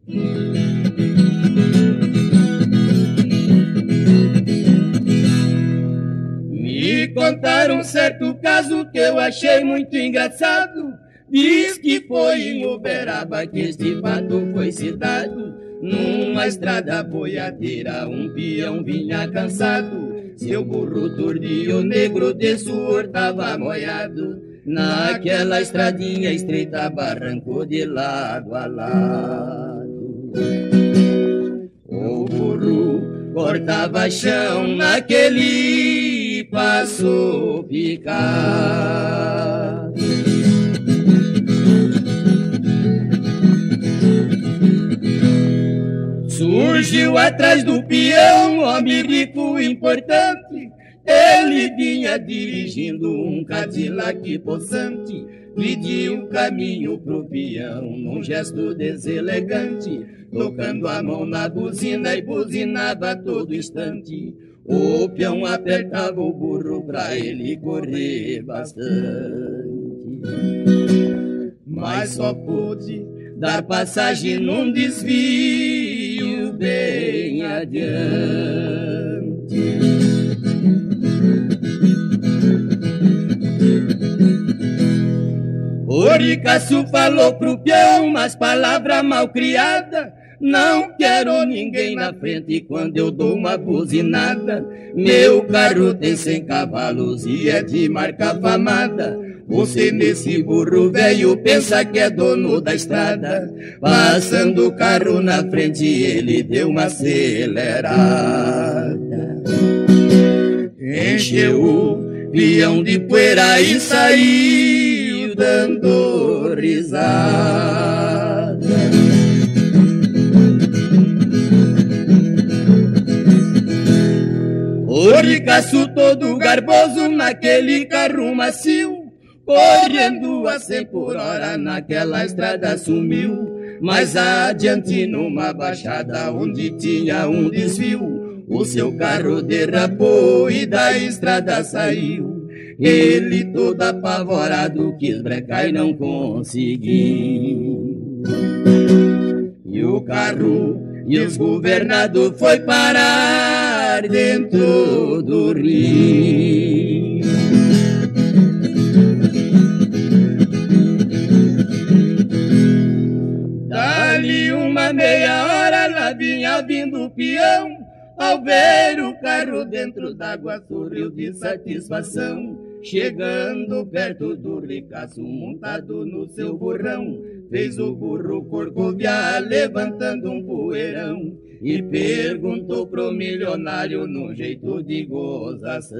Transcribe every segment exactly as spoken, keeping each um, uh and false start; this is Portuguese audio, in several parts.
Me contaram um certo caso que eu achei muito engraçado. Diz que foi em Uberaba que este fato foi citado. Numa estrada boiadeira um peão vinha cansado. Seu burro turdio negro de suor tava molhado. Naquela estradinha estreita barrancou de lado a lado. O burro cortava chão naquele passo picado. Surgiu atrás do peão, homem rico importante. Ele vinha dirigindo um Cadillac possante. Pediu caminho pro peão num gesto deselegante, tocando a mão na buzina e buzinava a todo instante. O peão apertava o burro pra ele correr bastante, mas só pôde dar passagem num desvio bem adiante. O ricaço falou pro peão umas palavras mal criadas: não quero ninguém na frente quando eu dou uma buzinada. Meu carro tem cem cavalos e é de marca famada. Você nesse burro velho pensa que é dono da estrada. Passando o carro na frente ele deu uma acelerada. Encheu o peão de poeira e saiu dando risada. O ricaço todo garboso naquele carro macio, correndo a cem por hora naquela estrada sumiu. Mais adiante numa baixada onde tinha um desvio, o seu carro derrapou e da estrada saiu. Ele todo apavorado quis brecar e não conseguiu. E o carro desgovernado foi parar dentro do rio. Dali uma meia hora lá vinha vindo o peão. Ao ver o carro dentro d'água sorriu de satisfação. Chegando perto do ricaço montado no seu burrão, fez o burro corcoviar levantando um poeirão e perguntou pro milionário num jeito de gozação: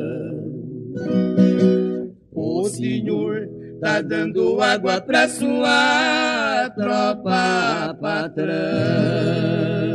o senhor tá dando água pra sua tropa, patrão?